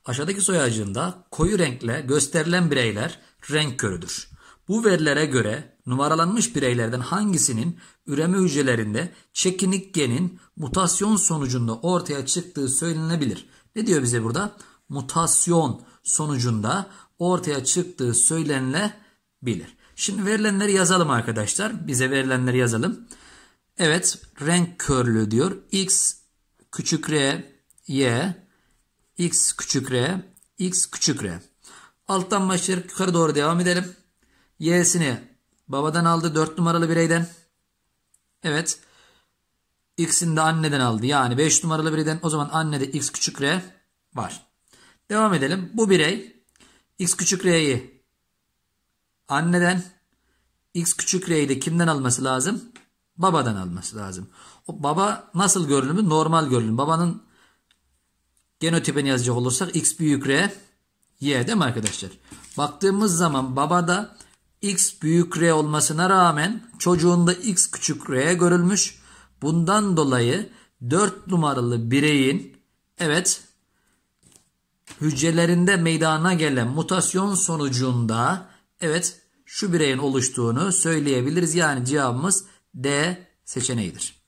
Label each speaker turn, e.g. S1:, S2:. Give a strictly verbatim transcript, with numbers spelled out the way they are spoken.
S1: Aşağıdaki soy ağacında koyu renkle gösterilen bireyler renk körüdür. Bu verilere göre numaralanmış bireylerden hangisinin üreme hücrelerinde çekinik genin mutasyon sonucunda ortaya çıktığı söylenebilir? Ne diyor bize burada? Mutasyon sonucunda ortaya çıktığı söylenilebilir. Şimdi verilenleri yazalım arkadaşlar. Bize verilenleri yazalım. Evet, renk körlüğü diyor. X küçük r, y, x küçük r, x küçük r. Alttan başlayarak yukarı doğru devam edelim. Y'sini babadan aldı, dört numaralı bireyden. Evet. X'ini de anneden aldı. Yani beş numaralı bireyden. O zaman annede x küçük r var. Devam edelim. Bu birey x küçük r'yi anneden, x küçük r'yi de kimden alması lazım? Babadan alması lazım. O baba nasıl görünümü? Normal görünüm. Babanın genotipini yazacak olursak x büyük r, y değil mi arkadaşlar? Baktığımız zaman babada x büyük r olmasına rağmen çocuğunda x küçük r görülmüş. Bundan dolayı dört numaralı bireyin evet hücrelerinde meydana gelen mutasyon sonucunda evet şu bireyin oluştuğunu söyleyebiliriz. Yani cevabımız D seçeneğidir.